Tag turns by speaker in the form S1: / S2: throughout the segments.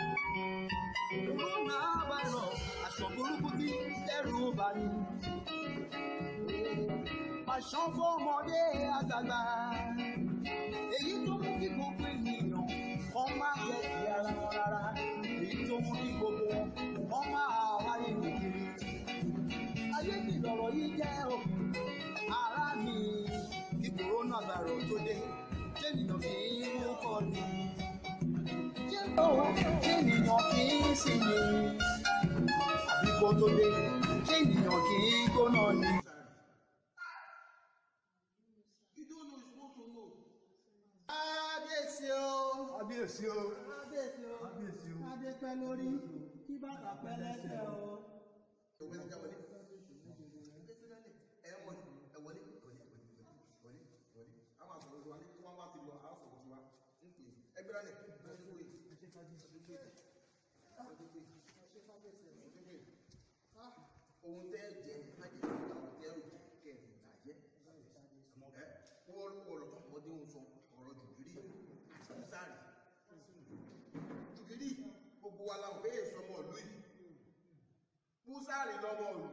S1: Coronavirus, àṣọ burúkú tí ẹrù bà ní. Àṣọ fọmọdé àgbàgbà, èyí tó mú kí gbogbo ènìyàn kọ́ máa jẹ́ ti ara wọn rárá, èyí tó mú kí gbogbo wọn kọ́ máa wáyé nìkiri. Ayé mi lọ̀rọ̀ yìí jẹ́ o, ara mi kí coronavirus tó dé, ṣé ènìyàn kì í mú kọ́ ni? Ṣé ènìyàn kì í sìn ni? Àbí kó tó dé, ṣé ènìyàn kì í gbóná ni?
S2: You don't know, you're supposed to know.
S1: Kábíyèsí o.
S3: Kábíyèsí o.
S1: Kábíyèsí o.
S3: Kábíyèsí o.
S1: Adé pẹ́ lórí, kí bàtà pẹ́ lẹ́sẹ̀ o.
S2: Ẹ wọlé. Ẹ wọlé. A máa sọ̀rọ̀ ìwà ní tí wọ́n bá ti lọ, a sọ̀rọ̀ tiwa. Ẹgbẹ́ rẹ̀ ohun tẹ́ jẹ́ májèlé àwọn tẹ́rù kẹrin àjẹ́. Wọ́n lọ́kọ̀ ọmọdé ń sọ ọ̀rọ̀ jùgírí àti sáàrì. Jùgírí gbogbo wa láwọn bẹ́ẹ̀ sọmọ ìlú yìí. Búsáàrì lọ́mọ ìlú.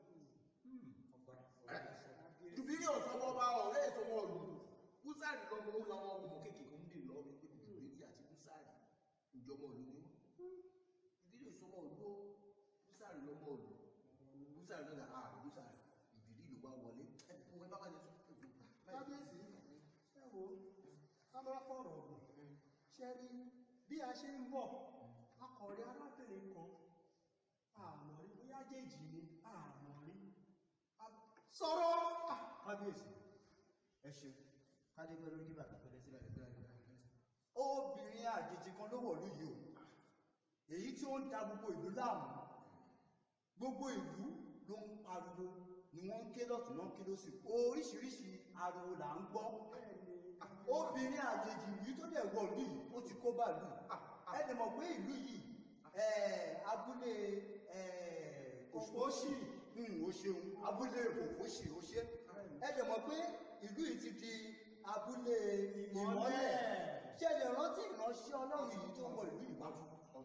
S2: Jùgírí ọ̀sọ́mọ bá ọ̀rẹ́ ìsọmọ ìlú. Búsáàrì lọ́mọ ó láwọn ọmọ kéèkéé ń dè lọ́wọ́ pé jùgírí àti búsáàrì ìjọmọ ìlú ni wọ́n. Jùgírí ìsọmọ ìlú búsáàrì lọ́mọ ìlú. Búsáàrì lọ́dà búsáàrì ìbìrí ló wá wọlé. Ẹ bá bá jẹ sọ.
S4: Kábíyèsí ẹ wo kámẹ́rà pọ̀rọ̀ ọ̀gbìn ṣe rí bí a ṣe ń bọ̀ akọ̀rẹ́ arábìnrin kan àmọ́ rí bóyá jèjì ni àmọ́ rí sọ̀rọ̀.
S3: Kábíyèsí ẹ ṣe kádé pẹ́ lórí bàtà pẹ́lẹ́ sílẹ̀ obìnrin àjèjì kan ló wọ̀lú yìí o èyí tí ó ń da gbogbo ìlú láàmú gbogbo ìlú ló ń pariwo ni wọ́n ń ké lọ́tún náà kí ló sì oríṣiríṣi ariwo là ń gbọ́ obìnrin àjèjì yìí tó dẹ̀ wọ ìlú yìí ó ti kó bàálù ẹ dẹ̀ mọ̀ pé ìlú yìí abúlé òfòṣì ó ṣeun abúlé òfòṣì ó ṣe ẹ dẹ̀ mọ̀ pé ìlú yìí ti di abúlé ìmọ́lẹ̀ ṣe lè rántí ìránṣẹ́ ọlọ́run yìí tó wọ ìlú yìí wájú.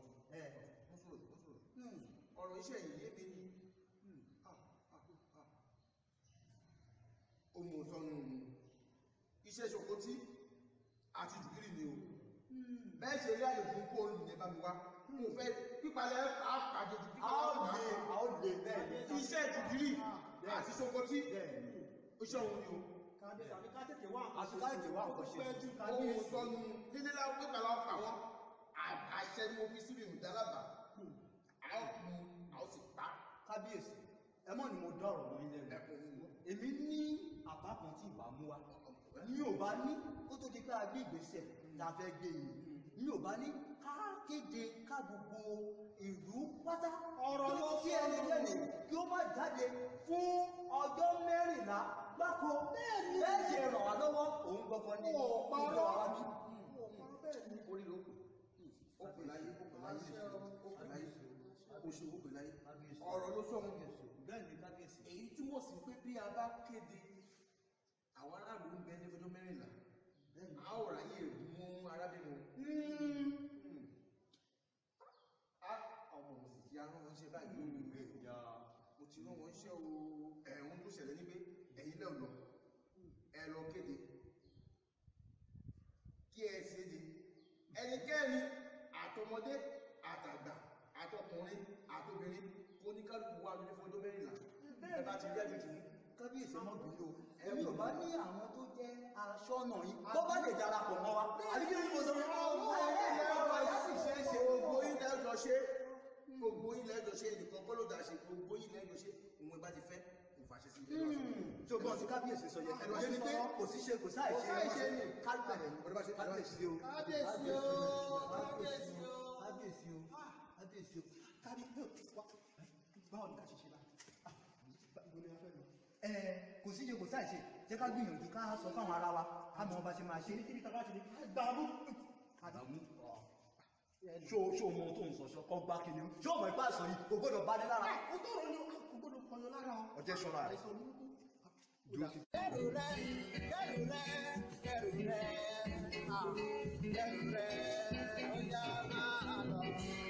S2: Ọ̀rọ̀ iṣẹ́ yìí yé mi ní ohun ọ̀sọ́nù iṣẹ́ ṣòkótí àti jùgírì ni o bẹ́ẹ̀ ṣe rí àyè fún kó olùyẹ bá mi wá mo fẹ́ pípalẹ̀ àpàdé jù iṣẹ́ jùgírì àti ṣòkótí iṣẹ́ òun ni o ohun ọ̀sọ́nù lílélá pípalẹ̀ ọ̀pá wọn àṣẹ ni mo fi síbi ìdálábà a ó sì pa.
S3: Kábíyèsí ẹ mọ̀ ni mo dá ọ̀rọ̀ mọ́ ilé rẹ̀ èmi ní àbá kan tí ìbá mú wa ní ò bá ní ó tó di pé a gbé ìgbésẹ̀ tá a fẹ́ gbé yìí ní ò bá ní ká kéde ká gbogbo ìlú pátá ọ̀rọ̀ ló fi ẹnikẹ́ni kí ó má jáde fún ọjọ́ 14 gbáko bẹ́ẹ̀ ṣe ràn wá lọ́wọ́ òun gbọ́gbọ́n ní ìlú wa bí.
S2: Orí ló kù ó pè láyé oṣù ó pè láyé ọ̀rọ̀ ló sọ wọn èyí túmọ̀ sí pé bí a bá kéde àwọn aráàlú ń bẹ ní ọjọ́ 14 a ó ráyè mú arábìnrin ọmọ mo sì ti arán wọn ṣe báyìí lórí ìwé mo ti rán wọn ṣe ẹ̀hún tó ṣẹlẹ̀ ní pé ẹ̀yin náà lọ ẹ lọ kéde kí ẹ ṣe di ẹnikẹ́ni àtọmọdé àtàgbà àtọkùnrin àtobìnrin kó ní kálùkù wà ní fún ọjọ́ 14 ẹ bá ti rí àjòjì ní.
S3: Kábíyèsí mọ́ bí o èmi ò bá ní àwọn tó jẹ́ aṣọ́nà yìí tó bá lè darapọ̀ mọ́ wa àdíkí ní mo sọ pé
S2: gbogbo ilẹ̀ ẹjọ́ ṣe nìkan kọ́ ló dá ṣe gbogbo ilẹ̀ ẹjọ́ ṣe òun bá ti fẹ́ kò fàṣẹ sí ilé lọ́sọ̀.
S3: tó gbọ́n sí kábíyèsí sọ yẹ ẹ̀rọ ní pé kò sí ṣe kò sáì ṣe ní kábíyèsí o báwo ni ká ṣe ṣe báyìí kò sí ṣe kò sáì ṣe jẹ́ ká gbìyànjú ká sọ fáwọn ara wa ká mọ̀ ọba ṣe máa ṣe ní kíbi tàbá ṣe ní gbàmú ṣó mọ tó ń sọ̀ṣọ́ kọ́ gbá kí ni ṣó mọ̀ ipá ìsọ̀ yìí kò gbọ́dọ̀ bá ní lára ó tọ́rọ ní kò gbọ́dọ̀ kọyọ lára ọjẹ́ ṣọ́ra rẹ̀
S1: kẹrù rẹ̀ ọjà máa lọ.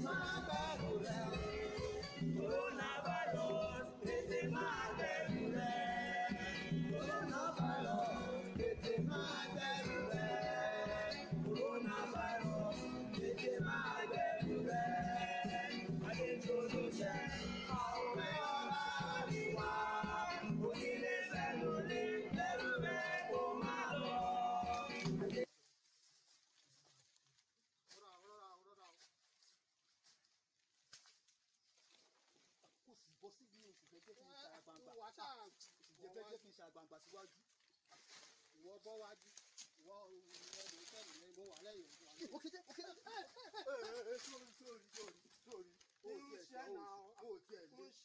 S1: máa bẹ̀rù rẹ̀. Coronavirus, tètè máa bẹ̀rù rẹ̀. Coronavirus, tètè máa bẹ̀rù rẹ̀. Coronavirus, tètè máa bẹ̀rù rẹ̀. Àlejò ló jẹ́ ọ̀rẹ́ ọ̀la àríwá. Onílé fẹ́ lórí lẹ́rù rẹ̀ kó máa lọ.
S3: Bọ́ síbi oṣù fẹ́ jẹ́ kí n ṣe àgbàǹgbà. Ìjẹ́ fẹ́ jẹ́ kí n ṣe àgbàǹgbà síwájú.
S4: Ìwọ bọ́ wájú. Ìwọ ìfẹ́ mo wà lẹ́yìn.
S3: Òkèdè. Sórí. Ó tiẹ̀ lé òkété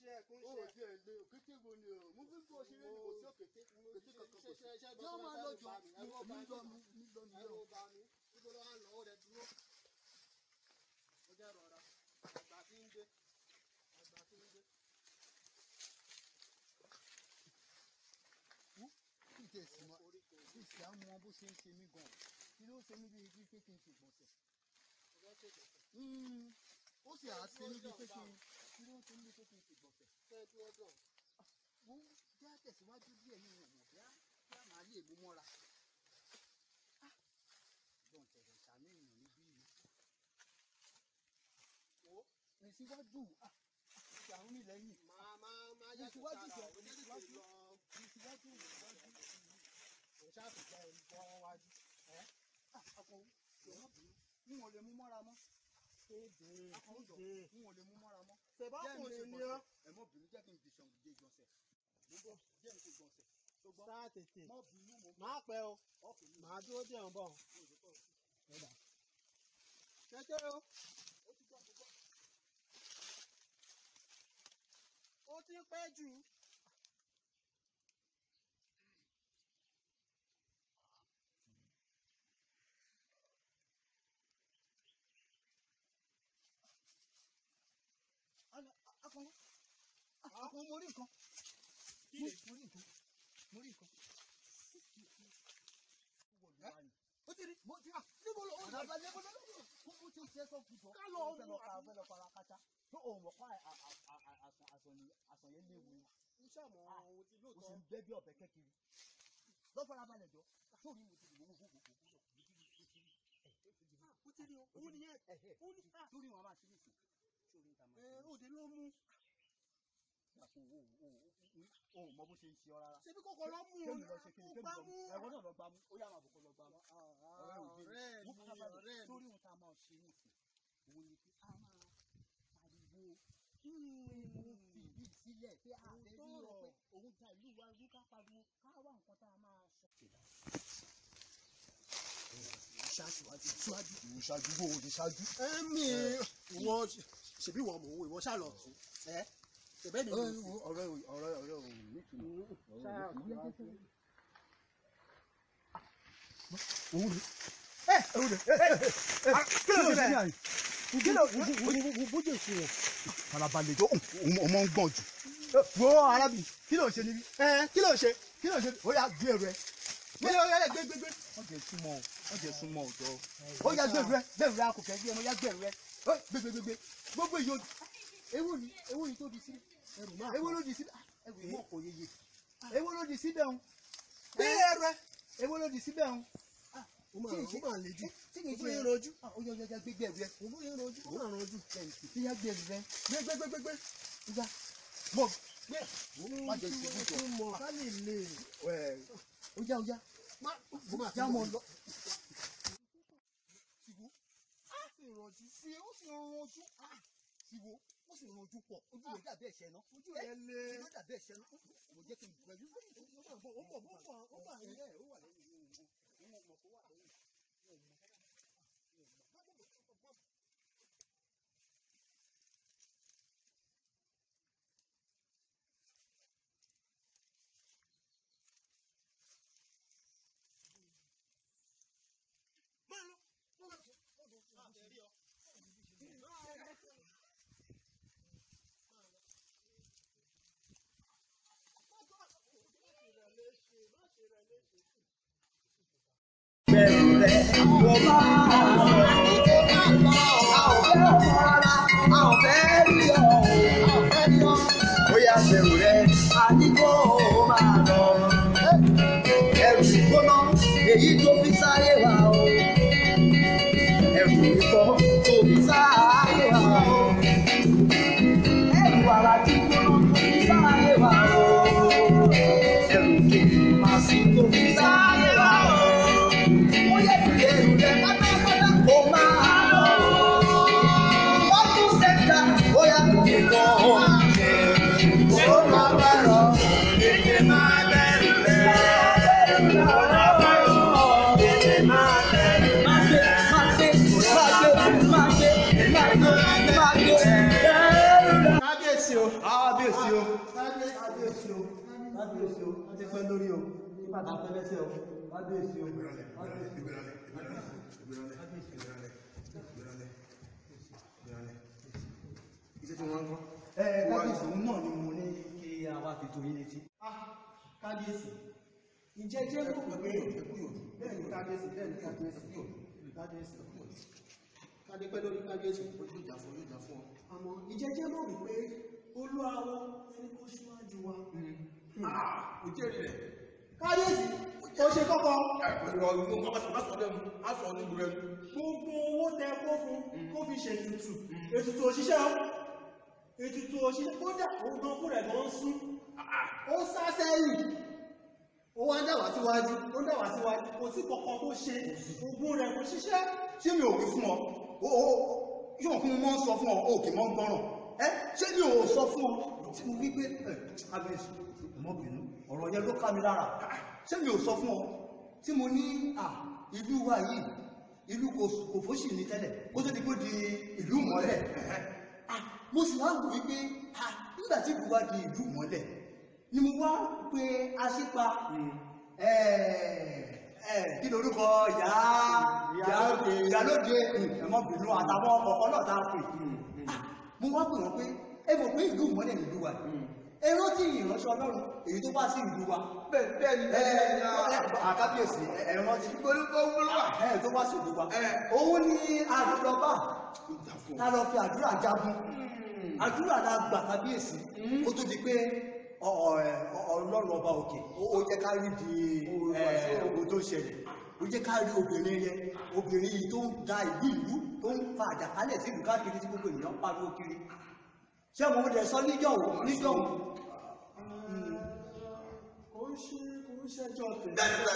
S3: wo ni o? Mo fi ń bọ́ ṣeré ní kò sí òkété kankan kò sí. Yọ́ máa lọ́jọ́ mi lọ ní yọ̀.
S4: Níbo ló wà lọ́wọ́ rẹ̀ dúró? Ó jẹ́ rọra. Àgbà tí ń dé.
S3: Kí tẹ̀sí mọ́ kí sì á mọ bó ṣe ń ṣe mí gan-an. Kí ló ṣe mí bíi pé kí n ṣe gbọ̀nsẹ̀? Ó sì á ṣe mí bíi pé kí ló ń ṣe mí bíi pé kí n ṣe gbọ̀nsẹ̀? Mo bí á tẹ̀síwájú díẹ̀ ní ìwọ̀n bí á máa lè mú mọ́ra. Gbọ̀n tẹ̀lẹ̀ ṣàánú èèyàn níbí yìí. Rìn síwájú ìṣàrún mi lẹ́yìn.
S4: Máa yá síwájú jọ síwájú. Kò ṣàfìjà ẹni tó wọ́n wájú.
S3: Akọ̀wé n ò lè mú mọ́ra mọ́. N ò lè mú mọ́ra mọ́.
S4: Ṣèbákùnrin ni ọ́.
S3: Ẹ mọ́ bínú jẹ́ kí n dìṣàn dé ìgbọ̀nsẹ̀. Mo bọ̀ jẹ́ n ṣe gbọ̀nsẹ̀.
S4: Sáà tètè.
S3: Mọ́ bínú mo.
S4: Máa pẹ́ o. Màá dúró dé ọ̀n bọ̀. Kékeré o. Ó ti pẹ́ jù.
S3: Akọ̀wé mo rí nǹkan. Mo rí nǹkan. Ó ti rí níbo ló ń bá níbo ló kó tí ó ṣe sọ fún jọ.
S4: Ká lọ
S3: fẹ́ lọ fara kátá. Tó òun mọ̀ pa àsàn yẹn léwu ni.
S4: Mo ṣàmọ̀ ohun tí
S3: Ó sì
S4: lóòótọ́.
S3: ń gbé bí ọ̀bẹ kékeré. Lọ́ fara balẹ̀ jọ. Sórí mo ti rí owó.
S4: Ó ti rí o. Òun nìyẹn.
S3: Sórí wọn máa ṣe ní ìsìn. Sórí níta máa ṣe.
S4: Òde ló mú.
S3: O mọ bó ṣe ń ṣe ọ rárá.
S4: Ṣebí kọ́kọ́ lọ mú o.
S3: Kémi lọ ṣe kíni kémi
S4: Gbá
S3: lọ
S4: mú.
S3: ẹ̀rọ náà lọ gbá mú. Ó yá máa bọ̀ kó lọ gbá mú.
S4: Ọ̀rẹ́ mi.
S3: Sórí ohun tá a máa ṣe ní ìsìn. Òun ni pé a máa pariwo. Mo fi ìdí sílẹ̀ pé a fẹ́ rí ọ pé òun ta ìlú wa rú ká pariwo ká wá nǹkan tá a máa sọ. Ṣáájú bó o di ṣáájú.
S4: Ẹ̀mí ìwọ ṣèbí ìwọ mò ń wo ìwọ ṣàlọ̀ tún. Ṣèbẹ́ mi.
S3: Ọ̀rẹ́ ò nítumọ̀. Òun ni. Kí ló ṣe báyìí?
S4: Bójú èsì rẹ̀.
S3: Farabalẹ̀ jọ ọmọ ń gbọ̀n jù. Wo arábìnrin kí ló ṣe níbí?
S4: Kí ló ṣe?
S3: Ó yá gbé ẹrù ẹ.
S4: Gbé.
S3: Wọ́n jẹ súnmọ́ ọ̀dọ́. Ó yá gbé ẹrù ẹ akọ̀kẹ́ bí ẹmọ yá gbé ẹrù ẹ. Gbé. Gbogbo ìyó ewu ni tó di sí. Ewu ló di sí. Ẹrù ìmọ̀ kò yeye. Ewu ló di síbẹ̀ ń. Gbé ẹrù ẹ. Ewu ló di síbẹ̀ ń.
S4: Ó máa le jù.
S3: Tí kì í ṣe
S4: Ó rojú.
S3: Ó yá gbé ẹrù ẹ.
S4: Ó máa rojú.
S3: Tí yá gbé ẹrù ẹ. Gbé. Ìgbà mọ̀ gbé. Má jẹ ìṣubú jọ.
S4: Mọ̀ ká lè le.
S3: Ó yá.
S4: Mo máa
S3: Já mọ̀ lọ.
S4: Tìbú. Ó sì rọjú.
S3: Ó sì rọjú. Tìbú. Ó sì rọjú pọ̀. Ojú rẹ̀ dàbí ẹ̀ṣẹ̀ náà.
S4: Ojú rẹ̀ le.
S3: Ojú rẹ̀ dàbí ẹ̀ṣẹ̀ náà. Mo jẹ́ kí n gbẹ̀jú.
S4: Ó wà lẹ́yìn.
S1: Bẹ̀rù rẹ̀, wọ́n máa lọ. tí kò fi sáyé wá o. Ó yẹ kí èrò rẹ̀ pátápátá kó máa lọ. Wọ́n tún ṣẹ̀dá bóyá kò ní kọ́ ọ́. Ó máa bá lọ. Èdè máa bẹ̀rù rẹ̀. Ó máa bá lọ. Èdè máa bẹ̀rù rẹ̀.
S3: Kábíyèsí o, kábíyèsí o, kábíyèsí o, kábíyèsí o, wọ́n ti pẹ́ lórí o, kí bàtà pẹ́ lẹ́sẹ̀ o, kábíyèsí o, kábíyèsí òun náà ni mo ní kí a wá fi tó yín létí. Kábíyèsí,
S4: Ǹjẹ́ jẹ́ mọ̀ pé
S3: bẹ́ẹ̀ ni kábíyèsí, bẹ́ẹ̀ ni kábíyèsí, kábíyèsí, kádépẹ́ lórí kábíyèsí, yóò jà fún ọ.
S4: àmọ́ ǹjẹ́ jẹ́ mọ̀ wípé olúwawo ẹni kó ṣíwájú wa.
S2: Ó jẹ́rìí rẹ̀.
S4: Kábíyèsí ó ṣe kọ́kọ́
S2: Gbogbo
S4: gbogbo owó tẹ kó fún kó fi ṣètùtù ètùtù òṣìṣẹ́ kódà òun gan fún rẹ̀ gan sún ó sá sẹ́yìn ó wá ń dà wá síwájú kò sí kọ̀ọ̀kan tó ṣe ogun rẹ̀ kò ṣiṣẹ́.
S3: Ṣé mi ò wí fún ọ? Yóò fún mọ́ sọ fún ọ, òkè mọ́ gbọ́ràn. Ṣé mi ò sọ fún ọ tí mo wí pé kábíyèsí ọmọbìnrin ọ̀rọ̀ yẹn ló ká mi lára. Ṣé mi ò sọ fún ọ tí mo ní ìlú wa yìí, ìlú kò fóṣì ní tẹ́lẹ̀, kó tó di kó di ìlú mọ́lẹ̀. Mo sì wá wò wípé nígbà tí ìlú wa di ìlú mọ́lẹ̀ ni mo wá pé aṣípa kí lorúkọ ìyálóde ẹ̀mọ́bìnrin àtàwọn ọkọ̀ náà tá a pè. Mo wá pè wọ́n pé ẹ mọ̀ pé ìlú mọ́lẹ̀ ìlú wa ẹ rántí ìránṣẹ́ Ọlọ́run èyí tó bá sí ìlú wa.
S2: bẹ́ẹ̀ ni
S3: àkábíyèsí ẹ rántí tó bá sí ìlú wa. Òun ni àdúrà ta lọ fi àdúrà jagun. Àdúrà la gbà kábíyèsí kó tó di pé Ọlọ́run ọba òkè ó jẹ́ ká rí di ogun tó ṣẹlẹ̀, ó jẹ́ ká rí obìnrin yìí tó ń da ìlú tó ń fa àjàkálẹ̀ sí ìlú káàkiri tí gbogbo ènìyàn pariwo kiri. Ṣé mo dẹ̀ sọ níjọ́wọ́
S4: kò ń ṣẹjọ́ tẹ̀.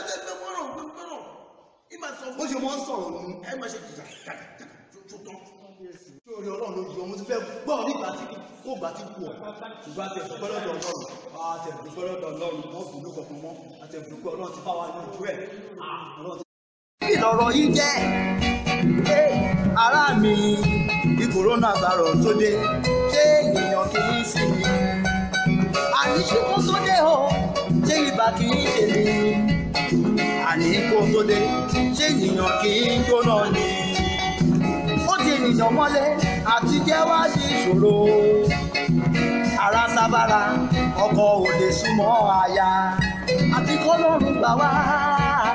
S3: bó ṣe mọ́ sọ̀rọ̀ ní
S2: ẹ máa ṣe jìjà tó tán.
S3: tí orí Ọlọ́run ló yọ mo ti fẹ́ gbọ́ nígbà tí kò gbà tí kú ọ̀ ṣùgbọ́n àti ẹ̀dùnkọ́ lọ́dọ̀ Ọlọ́run àti ẹ̀dùnkọ́ lọ́dọ̀ Ọlọ́run wọ́n fi ìlú kọ̀ọ̀kan mọ́ àti ẹ̀dùnkọ́ Ọlọ́run ti bá wa ní ojú ẹ̀.
S1: Kí lọ̀rọ̀ yìí jẹ́? Ará mi, bí coronavirus tó dé, ṣé ènìyàn kì í sí mi? Àní ṣé kó tó dé o, ṣé ibà kì í ṣe mi? Àní kó tó dé, ṣé ènìyàn kì í gbóná ni? Ó di ènìyàn mọ́lẹ̀ àti jẹ́ wá sí ìṣòro. Ara sábàrà, ọkọ ò lè súnmọ́ aya. Àti kọ́lọ́run gbà wá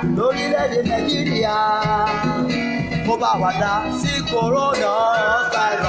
S1: lórílẹ̀-èdè Nàìjíríà. Mo bá wà dá sí corona virus.